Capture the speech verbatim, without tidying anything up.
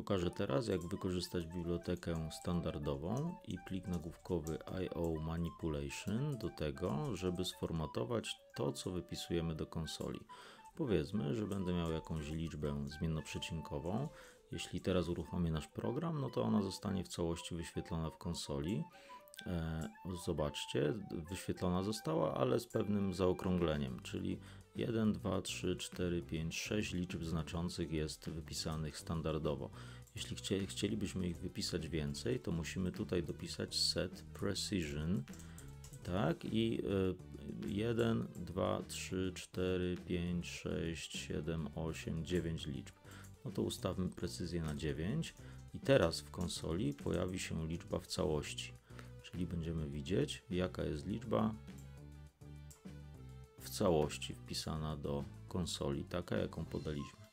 Pokażę teraz, jak wykorzystać bibliotekę standardową i plik nagłówkowy I O Manipulation do tego, żeby sformatować to, co wypisujemy do konsoli. Powiedzmy, że będę miał jakąś liczbę zmiennoprzecinkową. Jeśli teraz uruchomię nasz program, no to ona zostanie w całości wyświetlona w konsoli. E, zobaczcie, wyświetlona została, ale z pewnym zaokrągleniem, czyli jeden, dwa, trzy, cztery, pięć, sześć liczb znaczących jest wypisanych standardowo. Jeśli chcie, chcielibyśmy ich wypisać więcej, to musimy tutaj dopisać set precision, tak, i y, jeden, dwa, trzy, cztery, pięć, sześć, siedem, osiem, dziewięć liczb. No to ustawmy precyzję na dziewięć i teraz w konsoli pojawi się liczba w całości, czyli będziemy widzieć, jaka jest liczba w całości wpisana do konsoli, taka jaką podaliśmy.